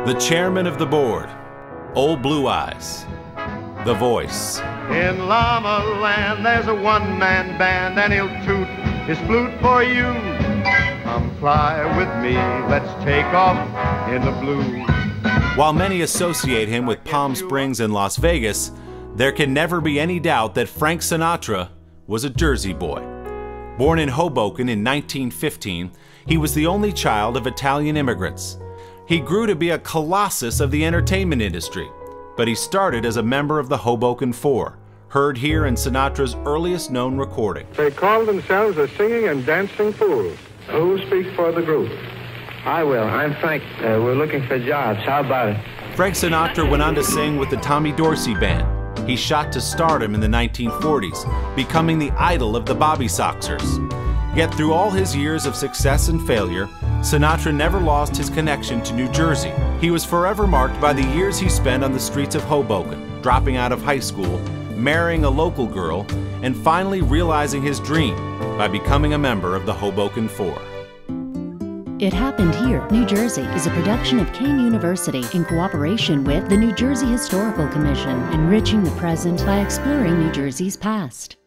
The chairman of the board, Old Blue Eyes. The voice. In Llama Land, there's a one-man band, and he'll toot his flute for you. Come fly with me, let's take off in the blue. While many associate him with Palm Springs and Las Vegas, there can never be any doubt that Frank Sinatra was a Jersey boy. Born in Hoboken in 1915, he was the only child of Italian immigrants. He grew to be a colossus of the entertainment industry, but he started as a member of the Hoboken Four, heard here in Sinatra's earliest known recording. They call themselves the Singing and Dancing Fools. Who speaks for the group? I will. I'm Frank. We're looking for jobs. How about it? Frank Sinatra went on to sing with the Tommy Dorsey Band. He shot to stardom in the 1940s, becoming the idol of the Bobby Soxers. Yet through all his years of success and failure, Sinatra never lost his connection to New Jersey. He was forever marked by the years he spent on the streets of Hoboken, dropping out of high school, marrying a local girl, and finally realizing his dream by becoming a member of the Hoboken Four. It Happened Here, New Jersey is a production of Kean University in cooperation with the New Jersey Historical Commission, enriching the present by exploring New Jersey's past.